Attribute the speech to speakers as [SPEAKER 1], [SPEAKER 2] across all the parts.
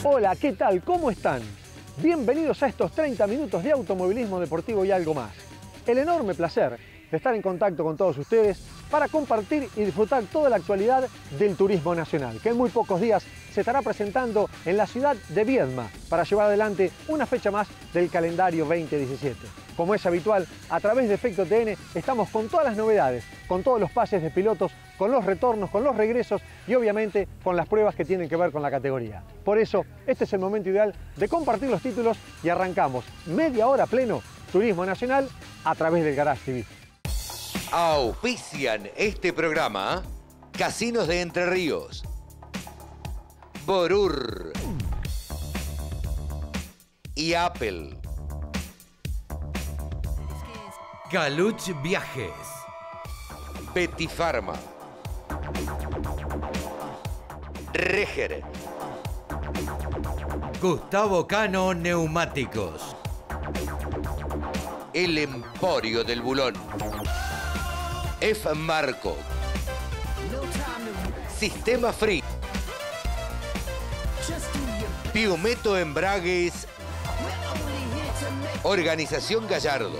[SPEAKER 1] Hola, ¿qué tal? ¿Cómo están? Bienvenidos a estos 30 minutos de automovilismo deportivo y algo más. El enorme placer de estar en contacto con todos ustedes para compartir y disfrutar toda la actualidad del turismo nacional, que en muy pocos días se estará presentando en la ciudad de Viedma para llevar adelante una fecha más del calendario 2017. Como es habitual, a través de Efecto TN estamos con todas las novedades, con todos los pases de pilotos, con los retornos, con los regresos y obviamente con las pruebas que tienen que ver con la categoría. Por eso, este es el momento ideal de compartir los títulos y arrancamos media hora pleno Turismo Nacional a través del Garage TV.
[SPEAKER 2] Auspician este programa Casinos de Entre Ríos, Borur y Apple. Galuch Viajes, Betty Pharma, Reger, Gustavo Cano Neumáticos, El Emporio del Bulón, F. Marco, Sistema Free, Piumeto Embragues, Organización Gallardo.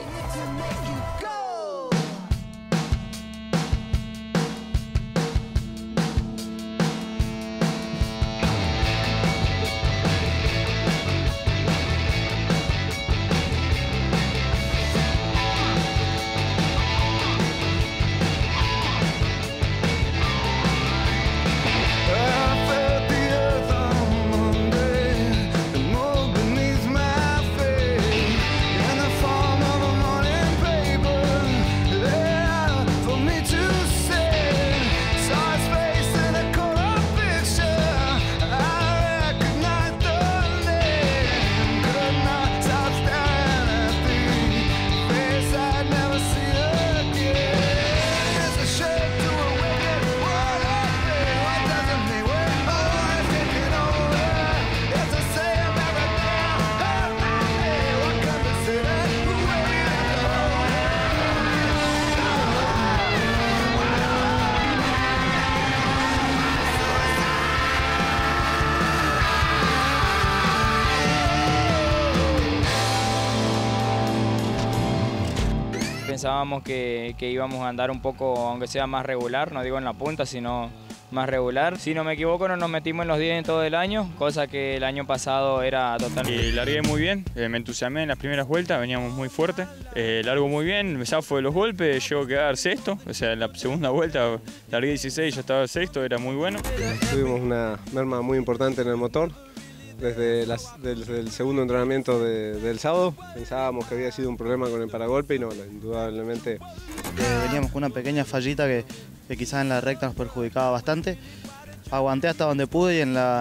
[SPEAKER 3] Pensábamos que íbamos a andar un poco, aunque sea más regular, no digo en la punta, sino más regular. Si no me equivoco, no nos metimos en los 10 en todo el año, cosa que el año pasado era totalmente...
[SPEAKER 4] Largué muy bien, me entusiasmé en las primeras vueltas, veníamos muy fuerte. Largo muy bien, me zafo de los golpes, llego a quedar sexto, o sea, en la segunda vuelta largué 16, yo estaba sexto, era muy bueno.
[SPEAKER 5] Tuvimos una merma muy importante en el motor. Desde el segundo entrenamiento del sábado pensábamos que había sido un problema con el paragolpe y no, indudablemente.
[SPEAKER 6] Veníamos con una pequeña fallita que quizás en la recta nos perjudicaba bastante. Aguanté hasta donde pude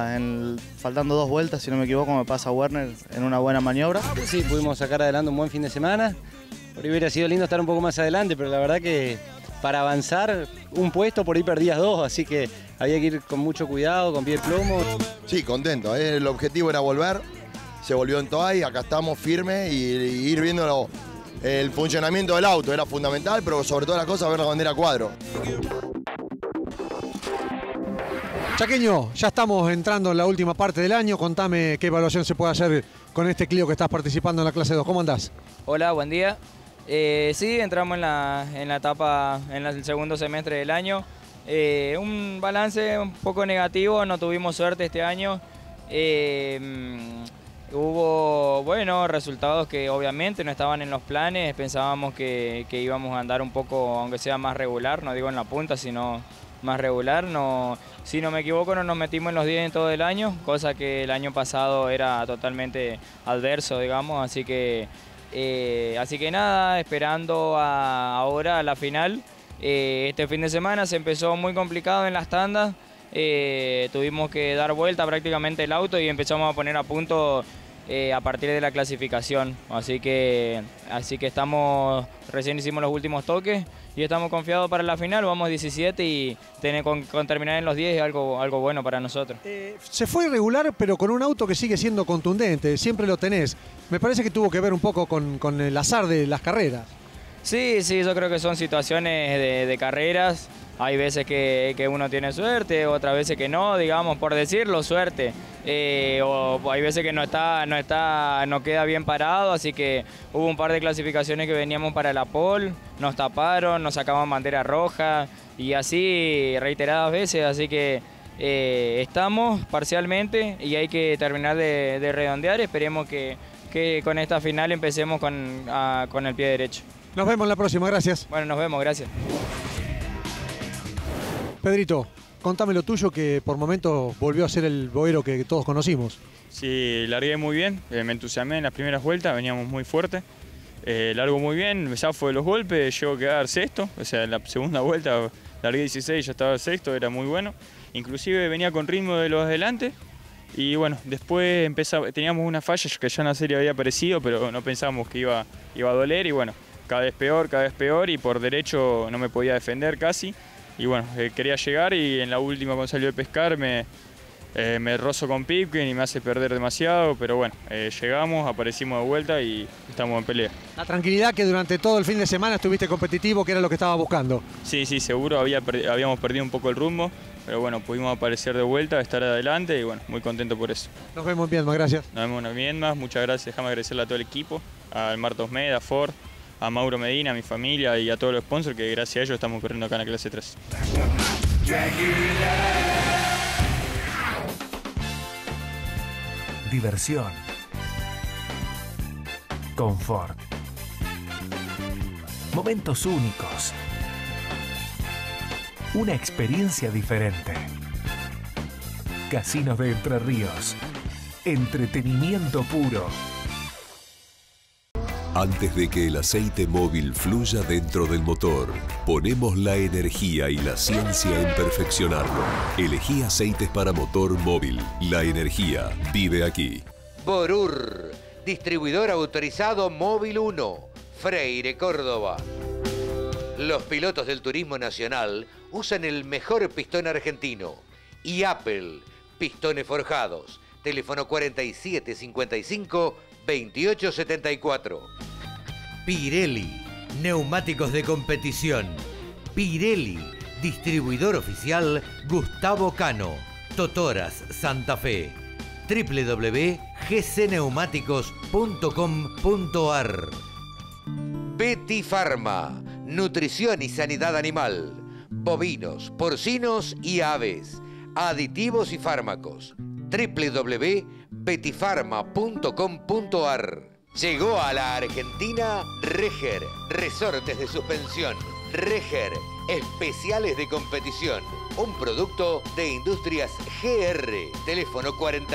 [SPEAKER 6] y faltando 2 vueltas, si no me equivoco, me pasa Werner en una buena maniobra.
[SPEAKER 7] Sí, pudimos sacar adelante un buen fin de semana. Por ahí hubiera sido lindo estar un poco más adelante, pero la verdad que para avanzar un puesto por ahí perdías 2, así que había que ir con mucho cuidado, con pie de plomo.
[SPEAKER 8] Sí, contento. El objetivo era volver, se volvió en Toay, acá estamos firmes y ir viendo el funcionamiento del auto. Era fundamental, pero sobre todas las cosas ver la bandera a cuadro.
[SPEAKER 1] Chaqueño, ya estamos entrando en la última parte del año. Contame qué evaluación se puede hacer con este Clio que estás participando en la clase 2. ¿Cómo andás?
[SPEAKER 3] Hola, buen día. Sí, entramos en la etapa, en el segundo semestre del año. Un balance un poco negativo, no tuvimos suerte este año. Hubo, bueno, resultados que obviamente no estaban en los planes. Pensábamos que íbamos a andar un poco, aunque sea más regular, no digo en la punta, sino más regular. Si no me equivoco, no nos metimos en los 10 en todo el año, cosa que el año pasado era totalmente adverso, digamos. Así que nada, esperando ahora a la final. Este fin de semana se empezó muy complicado en las tandas. Tuvimos que dar vuelta prácticamente el auto y empezamos a poner a punto a partir de la clasificación. Así que recién hicimos los últimos toques y estamos confiados para la final. Vamos 17 y con terminar en los 10 es algo bueno para nosotros.
[SPEAKER 1] Se fue irregular, pero con un auto que sigue siendo contundente, siempre lo tenés. Me parece que tuvo que ver un poco con el azar de las carreras.
[SPEAKER 3] Sí, yo creo que son situaciones de carreras. hay veces que uno tiene suerte, otras veces que no, digamos, por decirlo, suerte. O hay veces que no queda bien parado, así que hubo un par de clasificaciones que veníamos para la pole, nos taparon, nos sacaban bandera roja y así reiteradas veces, así que estamos parcialmente y hay que terminar de redondear. Esperemos que con esta final empecemos con el pie derecho.
[SPEAKER 1] Nos vemos la próxima, gracias.
[SPEAKER 3] Bueno, nos vemos, gracias.
[SPEAKER 1] Pedrito, contame lo tuyo, que por momentos volvió a ser el boero que todos conocimos.
[SPEAKER 4] Sí, largué muy bien, me entusiasmé en las primeras vueltas, veníamos muy fuerte. Largo muy bien, me zafo de los golpes, llego a quedar sexto, o sea, en la segunda vuelta largué 16, ya estaba sexto, era muy bueno. Inclusive venía con ritmo de los adelante y bueno, después teníamos una falla que ya en la serie había aparecido, pero no pensábamos que iba a doler y bueno, cada vez peor y por derecho no me podía defender casi. Y bueno, quería llegar y en la última cuando salió de pescar me rozo con Pipkin y me hace perder demasiado, pero bueno, llegamos, aparecimos de vuelta y estamos en pelea.
[SPEAKER 1] La tranquilidad que durante todo el fin de semana estuviste competitivo, que era lo que estaba buscando.
[SPEAKER 4] Sí, seguro, habíamos perdido un poco el rumbo, pero bueno, pudimos aparecer de vuelta, estar adelante y bueno, muy contento por eso.
[SPEAKER 1] Nos vemos en Viedma, gracias.
[SPEAKER 4] Nos vemos en Viedma, muchas gracias, déjame agradecerle a todo el equipo, al Marta Osmeda, a Ford, a Mauro Medina, a mi familia y a todos los sponsors que gracias a ellos estamos corriendo acá en la clase 3.
[SPEAKER 9] Diversión, confort, momentos únicos, una experiencia diferente. Casinos de Entre Ríos, entretenimiento puro.
[SPEAKER 10] Antes de que el aceite móvil fluya dentro del motor, ponemos la energía y la ciencia en perfeccionarlo. Elegí aceites para motor móvil. La energía vive aquí.
[SPEAKER 2] Borur, distribuidor autorizado Móvil 1, Freire, Córdoba. Los pilotos del turismo nacional usan el mejor pistón argentino. Y Apple, pistones forjados. Teléfono 4755-2874. Pirelli, neumáticos de competición. Pirelli, distribuidor oficial Gustavo Cano, Totoras, Santa Fe. www.gcneumáticos.com.ar. Betty Pharma, nutrición y sanidad animal. Bovinos, porcinos y aves. Aditivos y fármacos. www.bettypharma.com.ar. Llegó a la Argentina Reger, resortes de suspensión. Reger, especiales de competición. Un producto de Industrias GR. Teléfono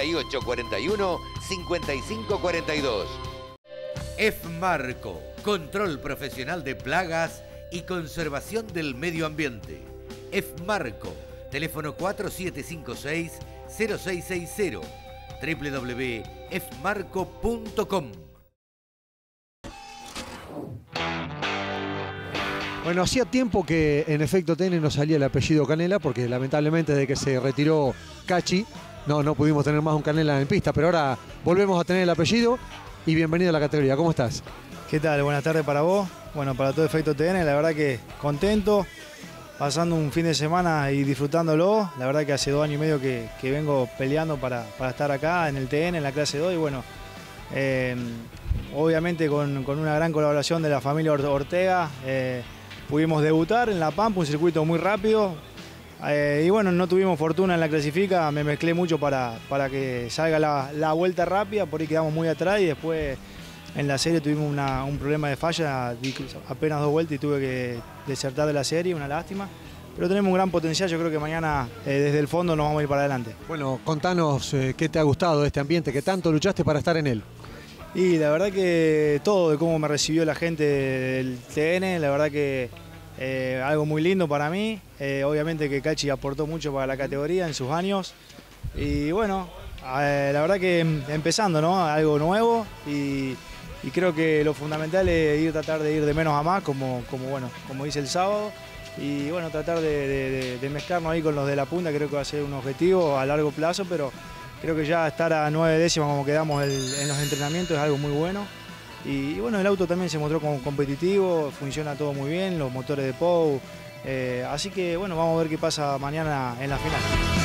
[SPEAKER 2] 4841-5542. F-Marco, control profesional de plagas y conservación del medio ambiente. F-Marco, teléfono 4756-0660. www.fmarco.com.
[SPEAKER 1] Bueno, hacía tiempo que en Efecto TN no salía el apellido Canela, porque lamentablemente desde que se retiró Cachi, no pudimos tener más un Canela en pista, pero ahora volvemos a tener el apellido y bienvenido a la categoría. ¿Cómo estás?
[SPEAKER 6] ¿Qué tal? Buenas tardes para vos, bueno, para todo Efecto TN, la verdad que contento, pasando un fin de semana y disfrutándolo. La verdad que hace 2 años y medio que vengo peleando para estar acá en el TN, en la clase 2, y bueno, obviamente con una gran colaboración de la familia Ortega, pudimos debutar en La Pampa, un circuito muy rápido, y bueno, no tuvimos fortuna en la clasifica, me mezclé mucho para que salga la vuelta rápida, por ahí quedamos muy atrás y después en la serie tuvimos un problema de falla, di apenas 2 vueltas y tuve que desertar de la serie, una lástima. Pero tenemos un gran potencial, yo creo que mañana desde el fondo nos vamos a ir para adelante.
[SPEAKER 1] Bueno, contanos qué te ha gustado de este ambiente, que tanto luchaste para estar en él.
[SPEAKER 6] Y la verdad que todo, de cómo me recibió la gente del TN, la verdad que algo muy lindo para mí. Obviamente que Cachi aportó mucho para la categoría en sus años. Y bueno, la verdad que empezando, ¿no? Algo nuevo y creo que lo fundamental es tratar de ir de menos a más, como hice el sábado. Y bueno, tratar de mezclarnos ahí con los de la punta, creo que va a ser un objetivo a largo plazo, pero creo que ya estar a 9 décimas como quedamos en los entrenamientos es algo muy bueno. Y bueno, el auto también se mostró como competitivo, funciona todo muy bien, los motores de POW, Así que bueno, vamos a ver qué pasa mañana en la final.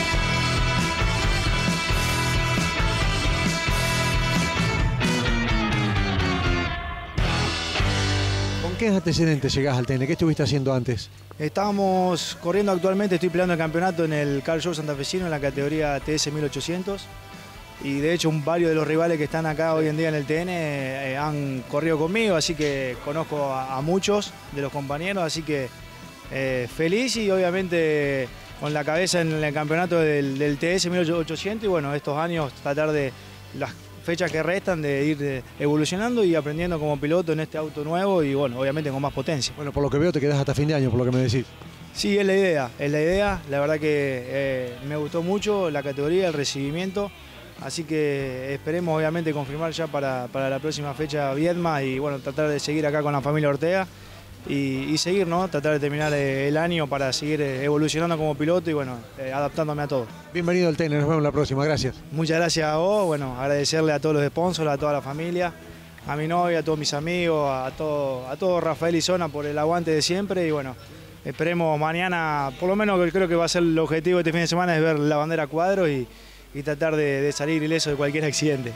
[SPEAKER 1] ¿Con qué antecedentes llegás al TN? ¿Qué estuviste haciendo antes?
[SPEAKER 6] Estamos corriendo actualmente, estoy peleando el campeonato en el Car Show santafesino en la categoría TS 1800. Y de hecho varios de los rivales que están acá hoy en día en el TN han corrido conmigo, así que conozco a muchos de los compañeros, así que feliz y obviamente con la cabeza en el campeonato del TS 1800 y bueno, estos años tratar de las fechas que restan de ir evolucionando y aprendiendo como piloto en este auto nuevo y bueno, obviamente con más potencia.
[SPEAKER 1] Bueno, por lo que veo te quedás hasta fin de año, por lo que me decís.
[SPEAKER 6] Sí, es la idea, la verdad que me gustó mucho la categoría, el recibimiento. Así que esperemos obviamente confirmar ya para la próxima fecha Viedma y bueno, tratar de seguir acá con la familia Ortega y seguir, ¿no? Tratar de terminar el año para seguir evolucionando como piloto y bueno, adaptándome a todo.
[SPEAKER 1] Bienvenido al TN, nos vemos la próxima, gracias.
[SPEAKER 6] Muchas gracias a vos, bueno, agradecerle a todos los sponsors, a toda la familia, a mi novia, a todos mis amigos, a todo Rafael y Zona por el aguante de siempre y bueno, esperemos mañana, por lo menos creo que va a ser el objetivo de este fin de semana es ver la bandera a cuadros y tratar de salir ileso de cualquier accidente.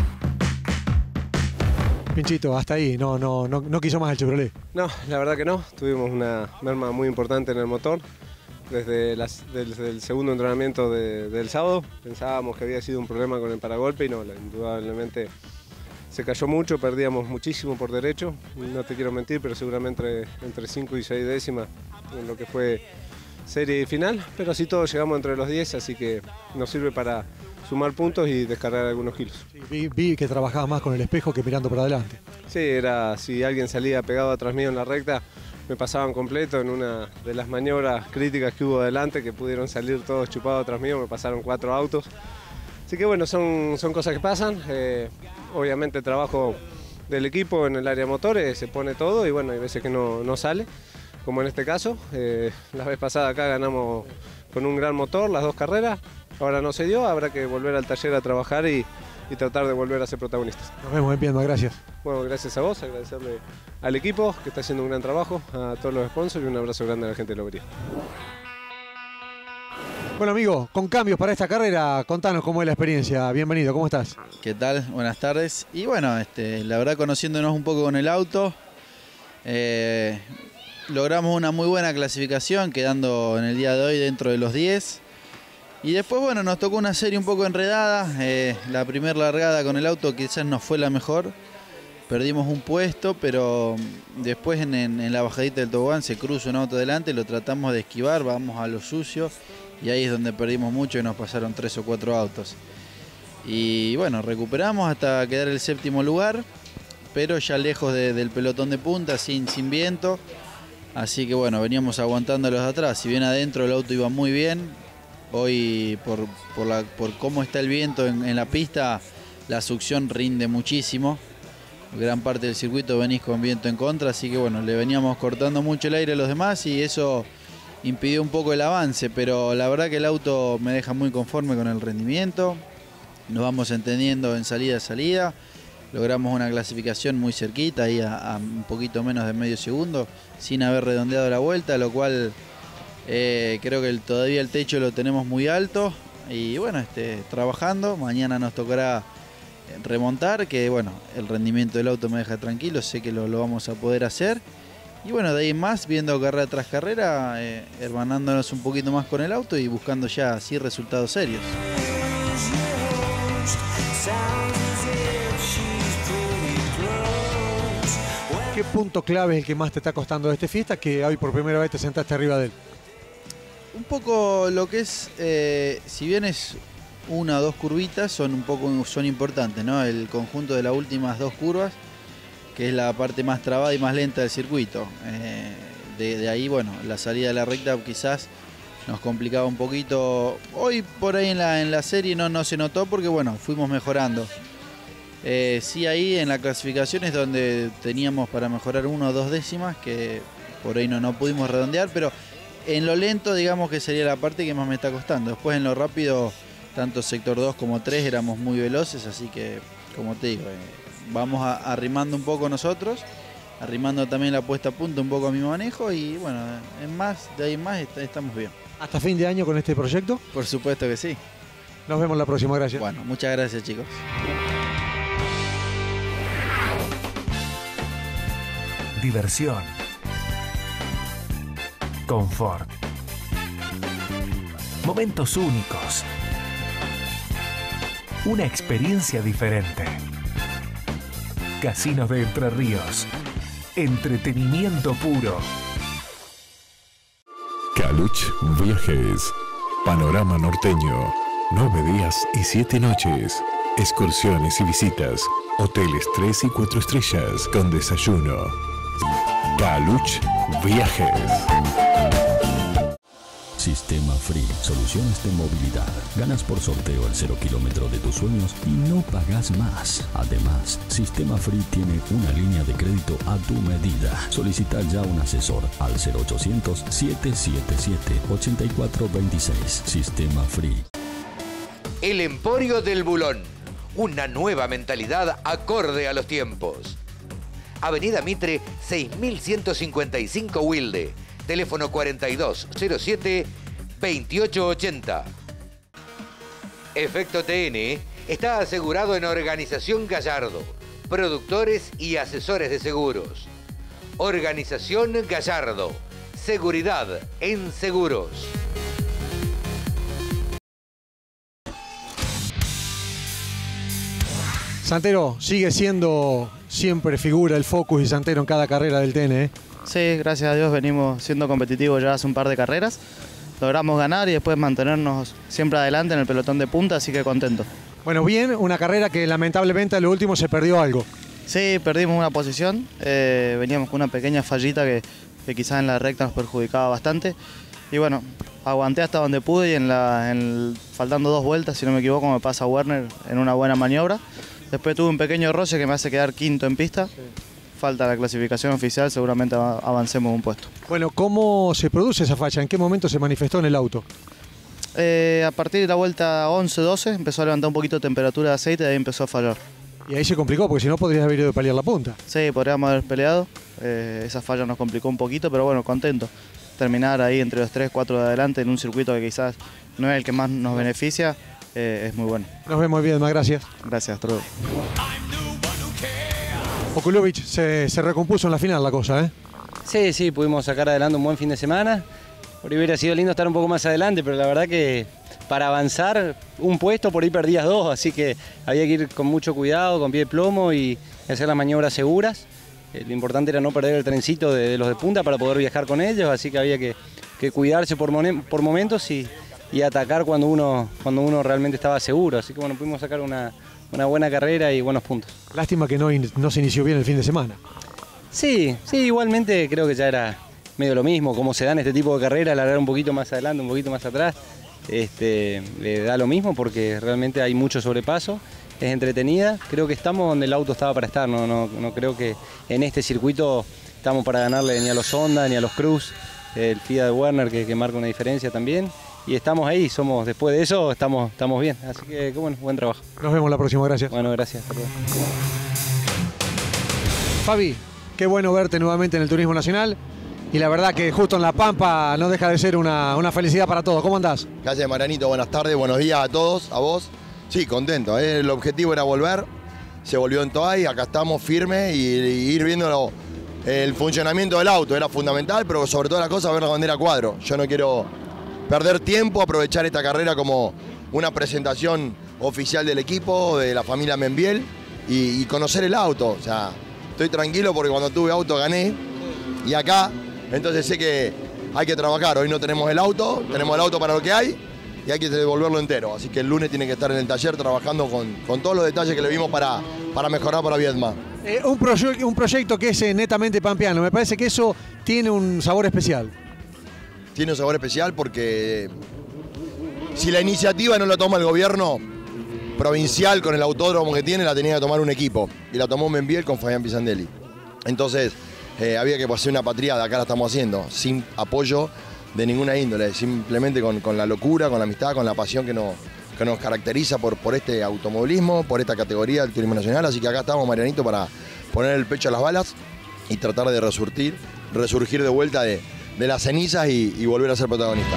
[SPEAKER 1] Pinchito, hasta ahí, no quiso más el Chevrolet.
[SPEAKER 5] No, la verdad que no, tuvimos una merma muy importante en el motor. Desde el segundo entrenamiento del sábado pensábamos que había sido un problema con el paragolpe y no, indudablemente se cayó mucho, perdíamos muchísimo por derecho. No te quiero mentir, pero seguramente entre 5 y 6 décimas en lo que fue serie y final, pero así todos llegamos entre los 10, así que nos sirve para sumar puntos y descargar algunos kilos.
[SPEAKER 1] Sí, vi que trabajabas más con el espejo que mirando para adelante.
[SPEAKER 5] Sí, si alguien salía pegado atrás mío en la recta, me pasaban completo en una de las maniobras críticas que hubo adelante, que pudieron salir todos chupados atrás mío, me pasaron 4 autos. Así que bueno, son cosas que pasan. Obviamente el trabajo del equipo en el área de motores se pone todo y bueno, hay veces que no sale. Como en este caso, la vez pasada acá ganamos con un gran motor las 2 carreras, ahora no se dio, habrá que volver al taller a trabajar y tratar de volver a ser protagonistas.
[SPEAKER 1] Nos vemos en Viedma, gracias.
[SPEAKER 5] Bueno, gracias a vos, agradecerle al equipo que está haciendo un gran trabajo, a todos los sponsors y un abrazo grande a la gente de Lobería.
[SPEAKER 1] Bueno amigo, con cambios para esta carrera, contanos cómo es la experiencia, bienvenido, ¿cómo estás?
[SPEAKER 11] ¿Qué tal? Buenas tardes. Y bueno, la verdad conociéndonos un poco con el auto, logramos una muy buena clasificación, quedando en el día de hoy dentro de los 10. Y después, bueno, nos tocó una serie un poco enredada. La primera largada con el auto quizás no fue la mejor. Perdimos un puesto, pero después en la bajadita del tobogán se cruza un auto delante, lo tratamos de esquivar, vamos a lo sucio. Y ahí es donde perdimos mucho y nos pasaron 3 o 4 autos. Y bueno, recuperamos hasta quedar el 7º lugar, pero ya lejos del pelotón de punta, sin viento. Así que bueno, veníamos aguantando los de atrás. Si bien adentro el auto iba muy bien, hoy por cómo está el viento en la pista, la succión rinde muchísimo. Gran parte del circuito venís con viento en contra, así que bueno, le veníamos cortando mucho el aire a los demás y eso impidió un poco el avance, pero la verdad que el auto me deja muy conforme con el rendimiento. Nos vamos entendiendo en salida a salida. Logramos una clasificación muy cerquita, ahí a un poquito menos de medio segundo, sin haber redondeado la vuelta, lo cual creo que todavía el techo lo tenemos muy alto. Y bueno, trabajando, mañana nos tocará remontar, que bueno, el rendimiento del auto me deja tranquilo, sé que lo vamos a poder hacer. Y bueno, de ahí en más, viendo carrera tras carrera, hermanándonos un poquito más con el auto y buscando ya así resultados serios.
[SPEAKER 1] ¿Qué punto clave es el que más te está costando de esta fiesta, que hoy por primera vez te sentaste arriba de él?
[SPEAKER 11] Un poco lo que es, si bien es 1 o 2 curvitas, son importantes, ¿no? El conjunto de las últimas 2 curvas, que es la parte más trabada y más lenta del circuito. De ahí, bueno, la salida de la recta quizás nos complicaba un poquito. Hoy por ahí en la serie no se notó porque, bueno, fuimos mejorando. Sí, ahí en la clasificación es donde teníamos para mejorar 1 o 2 décimas, que por ahí no pudimos redondear, pero en lo lento digamos que sería la parte que más me está costando. Después en lo rápido, tanto sector 2 como 3 éramos muy veloces, así que, como te digo, vamos arrimando un poco nosotros arrimando también la puesta a punto un poco a mi manejo y bueno, de ahí en más estamos bien.
[SPEAKER 1] ¿Hasta fin de año con este proyecto?
[SPEAKER 11] Por supuesto que sí.
[SPEAKER 1] Nos vemos la próxima, gracias.
[SPEAKER 11] Bueno, muchas gracias, chicos.
[SPEAKER 9] Diversión. Confort. Momentos únicos. Una experiencia diferente. Casinos de Entre Ríos. Entretenimiento puro.
[SPEAKER 12] Caluch Viajes. Panorama norteño. 9 días y 7 noches. Excursiones y visitas. Hoteles 3 y 4 estrellas con desayuno. Caluch Viajes.
[SPEAKER 13] Sistema Free, soluciones de movilidad. Ganas por sorteo el 0 kilómetro de tus sueños y no pagas más. Además, Sistema Free tiene una línea de crédito a tu medida. Solicita ya un asesor al 0800-777-8426. Sistema Free.
[SPEAKER 2] El Emporio del Bulón. Una nueva mentalidad acorde a los tiempos. Avenida Mitre 6155 Wilde. Teléfono 4207-2880. Efecto TN está asegurado en Organización Gallardo, productores y asesores de seguros. Organización Gallardo, seguridad en seguros.
[SPEAKER 1] Santero, sigue siendo siempre figura el Focus y Santero en cada carrera del TN, ¿eh?
[SPEAKER 14] Sí, gracias a Dios venimos siendo competitivos ya hace un par de carreras. Logramos ganar y después mantenernos siempre adelante en el pelotón de punta, así que contento.
[SPEAKER 1] Bueno, bien, una carrera que lamentablemente a lo último se perdió algo.
[SPEAKER 14] Sí, perdimos una posición, veníamos con una pequeña fallita que quizás en la recta nos perjudicaba bastante. Y bueno, aguanté hasta donde pude y faltando 2 vueltas, si no me equivoco, me pasa Werner en una buena maniobra. Después tuve un pequeño roce que me hace quedar quinto en pista. Falta la clasificación oficial, seguramente avancemos un puesto.
[SPEAKER 1] Bueno, ¿cómo se produce esa falla? ¿En qué momento se manifestó en el auto?
[SPEAKER 14] A partir de la vuelta 11-12 empezó a levantar un poquito de temperatura de aceite y ahí empezó a fallar.
[SPEAKER 1] Y ahí se complicó, porque si no podrías haber ido a pelear la punta.
[SPEAKER 14] Sí, podríamos haber peleado. Esa falla nos complicó un poquito, pero bueno, contento. Terminar ahí entre los 3-4 de adelante en un circuito que quizás no es el que más nos beneficia, es muy bueno.
[SPEAKER 1] Nos vemos bien, más gracias.
[SPEAKER 14] Gracias, hasta luego.
[SPEAKER 1] Okulovic, se recompuso en la final la cosa, ¿eh?
[SPEAKER 7] Sí, pudimos sacar adelante un buen fin de semana. Por ahí hubiera sido lindo estar un poco más adelante, pero la verdad que para avanzar un puesto por ahí perdías 2, así que había que ir con mucho cuidado, con pie de plomo y hacer las maniobras seguras. Lo importante era no perder el trencito de los de punta para poder viajar con ellos, así que había que cuidarse por momentos y atacar cuando uno realmente estaba seguro. Así que bueno, pudimos sacar una buena carrera y buenos puntos.
[SPEAKER 1] Lástima que no se inició bien el fin de semana.
[SPEAKER 7] Sí, igualmente creo que ya era medio lo mismo, como se dan este tipo de carreras, largar un poquito más adelante, un poquito más atrás, le da lo mismo porque realmente hay mucho sobrepaso, es entretenida, creo que estamos donde el auto estaba para estar, no creo que en este circuito estamos para ganarle ni a los Honda ni a los Cruz, el FIA de Werner que marca una diferencia también. Y estamos ahí, después de eso estamos bien, así que bueno, buen trabajo.
[SPEAKER 1] Nos vemos la próxima, gracias.
[SPEAKER 7] Bueno, gracias. Hasta luego.
[SPEAKER 1] Fabi, qué bueno verte nuevamente en el Turismo Nacional y la verdad que justo en La Pampa no deja de ser una felicidad para todos. ¿Cómo andás?
[SPEAKER 8] Gracias, Marianito, buenas tardes, buenos días a todos, a vos. Sí, contento, el objetivo era volver, se volvió en Toay, acá estamos firmes y ir viendo el funcionamiento del auto, era fundamental, pero sobre todo la cosa, ver la bandera a cuadro. Yo no quiero perder tiempo, aprovechar esta carrera como una presentación oficial del equipo, de la familia Membiel y conocer el auto. O sea, estoy tranquilo porque cuando tuve auto gané y acá, entonces sé que hay que trabajar. Hoy no tenemos el auto para lo que hay y hay que devolverlo entero. Así que el lunes tiene que estar en el taller trabajando con todos los detalles que le vimos para mejorar para Viedma.
[SPEAKER 1] Un proyecto que es netamente pampeano, me parece que eso tiene un sabor especial.
[SPEAKER 8] Tiene un sabor especial porque si la iniciativa no la toma el gobierno provincial con el autódromo que tiene, la tenía que tomar un equipo. Y la tomó Membiel con Fabián Pisandelli. Entonces había que hacer una patriada, acá la estamos haciendo, sin apoyo de ninguna índole, simplemente con la locura, con la amistad, con la pasión que nos caracteriza por este automovilismo, por esta categoría del Turismo Nacional. Así que acá estamos, Marianito, para poner el pecho a las balas y tratar de resurgir de vuelta de las cenizas y volver a ser protagonista.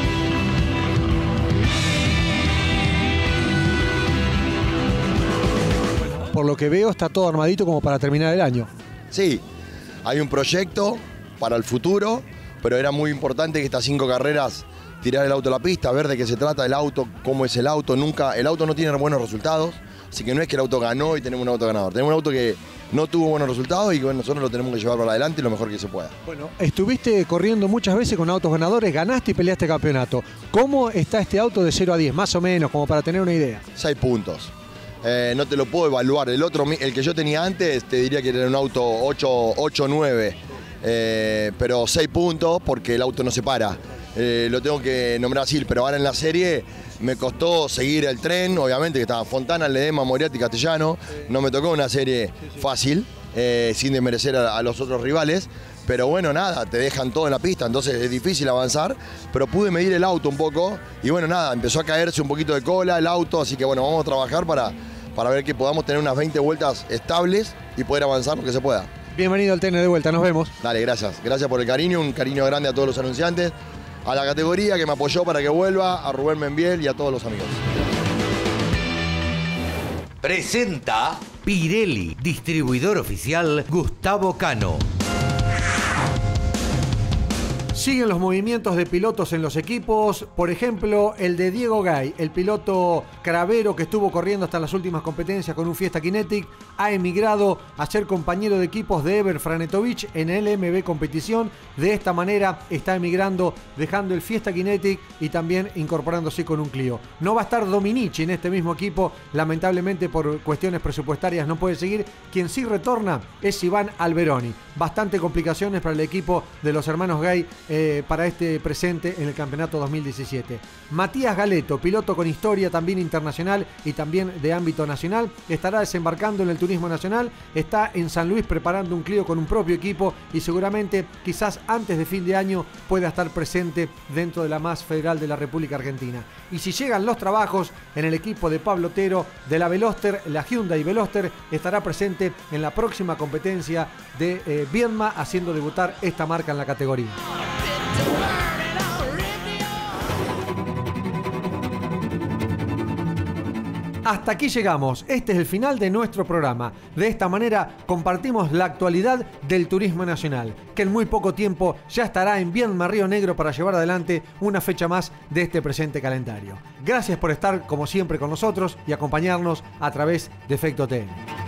[SPEAKER 1] Por lo que veo está todo armadito como para terminar el año.
[SPEAKER 8] Sí, hay un proyecto para el futuro, pero era muy importante que estas 5 carreras tirar el auto a la pista, ver de qué se trata el auto, cómo es el auto. El auto no tiene buenos resultados, así que no es que el auto ganó y tenemos un auto ganador. Tenemos un auto que no tuvo buenos resultados y que nosotros lo tenemos que llevar para adelante lo mejor que se pueda.
[SPEAKER 1] Bueno, estuviste corriendo muchas veces con autos ganadores, ganaste y peleaste campeonato. ¿Cómo está este auto de 0 a 10, más o menos, como para tener una idea?
[SPEAKER 8] 6 puntos. No te lo puedo evaluar. El que yo tenía antes, te diría que era un auto 8-9, pero 6 puntos porque el auto no se para. Lo tengo que nombrar así, pero ahora en la serie me costó seguir el tren, obviamente que estaba Fontana, Ledesma, Moriarty, Castellano. No me tocó una serie fácil, sin desmerecer a los otros rivales. Pero bueno, nada, te dejan todo en la pista, entonces es difícil avanzar. Pero pude medir el auto un poco y bueno, nada, empezó a caerse un poquito de cola el auto. Así que bueno, vamos a trabajar para ver que podamos tener unas 20 vueltas estables y poder avanzar lo que se pueda.
[SPEAKER 1] Bienvenido al TN de vuelta, nos vemos.
[SPEAKER 8] Dale, gracias. Gracias por el cariño, un cariño grande a todos los anunciantes, a la categoría que me apoyó para que vuelva, a Rubén Membiel y a todos los amigos.
[SPEAKER 2] Presenta Pirelli, distribuidor oficial Gustavo Cano.
[SPEAKER 1] Siguen los movimientos de pilotos en los equipos, por ejemplo el de Diego Gay, el piloto cravero que estuvo corriendo hasta las últimas competencias con un Fiesta Kinetic, ha emigrado a ser compañero de equipos de Ever Franetovich en el LMB Competición. De esta manera está emigrando, dejando el Fiesta Kinetic y también incorporándose con un Clio. No va a estar Dominici en este mismo equipo, lamentablemente por cuestiones presupuestarias no puede seguir. Quien sí retorna es Iván Alberoni. Bastante complicaciones para el equipo de los hermanos Gay para este presente en el campeonato 2017. Matías Galeto, piloto con historia también internacional y también de ámbito nacional, estará desembarcando en el turismo nacional, está en San Luis preparando un Clio con un propio equipo y seguramente quizás antes de fin de año pueda estar presente dentro de la MAS Federal de la República Argentina. Y si llegan los trabajos en el equipo de Pablo Otero de la Veloster, la Hyundai Veloster estará presente en la próxima competencia de Viedma, haciendo debutar esta marca en la categoría. Hasta aquí llegamos, este es el final de nuestro programa. De esta manera compartimos la actualidad del turismo nacional, que en muy poco tiempo ya estará en Viedma, Río Negro, para llevar adelante una fecha más de este presente calendario. Gracias por estar como siempre con nosotros y acompañarnos a través de Efecto TN.